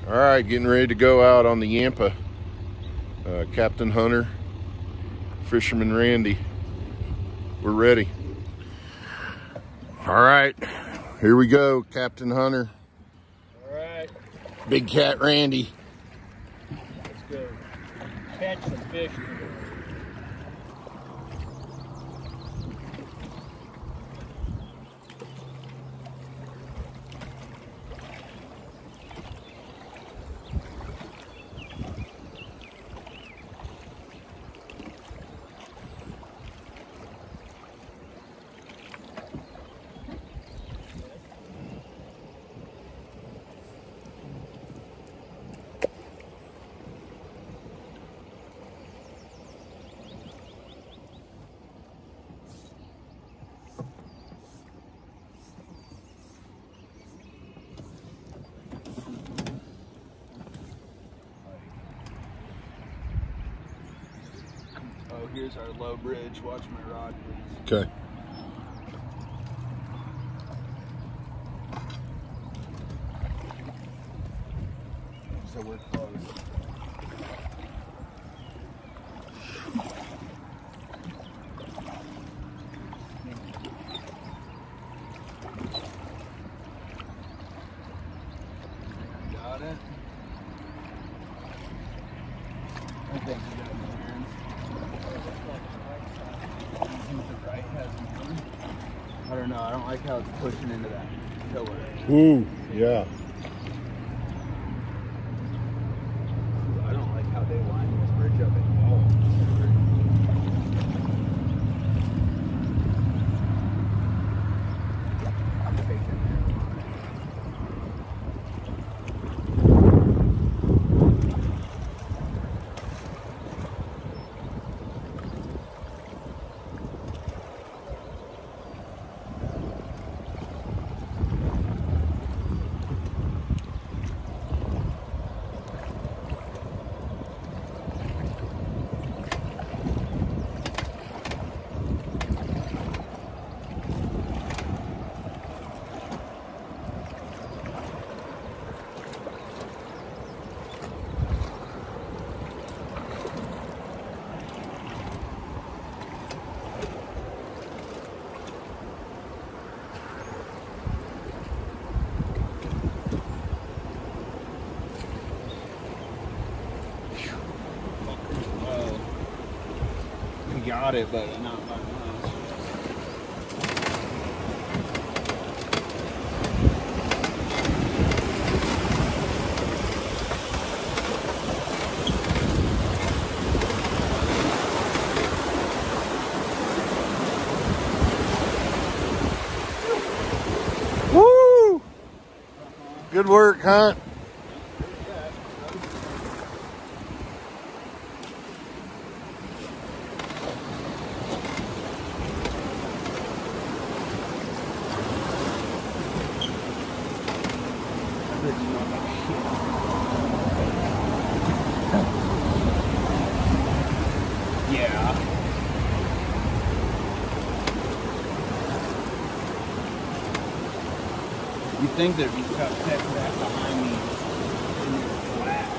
All right, getting ready to go out on the Yampa. Captain Hunter, Fisherman Randy. We're ready. All right, here we go, Captain Hunter. All right. Big Cat Randy. Let's go catch some fish. Oh, here's our low bridge. Watch my rod, please. Okay. So we're close. Got it. I think you got it. I don't know. I don't like how it's pushing into that pillar. Ooh, yeah. I don't like how they line this bridge up at all. Got it, but not by much. Woo! Good work, Hunt. Yeah. You think there'd be stuff that behind me in your flat.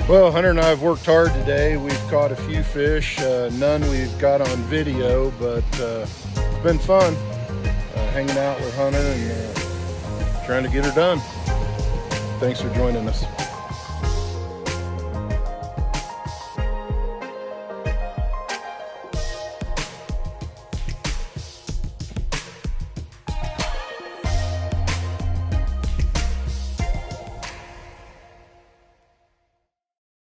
Well, Hunter and I have worked hard today. We've caught a few fish, none we've got on video, but it's been fun hanging out with Hunter and trying to get her done. Thanks for joining us.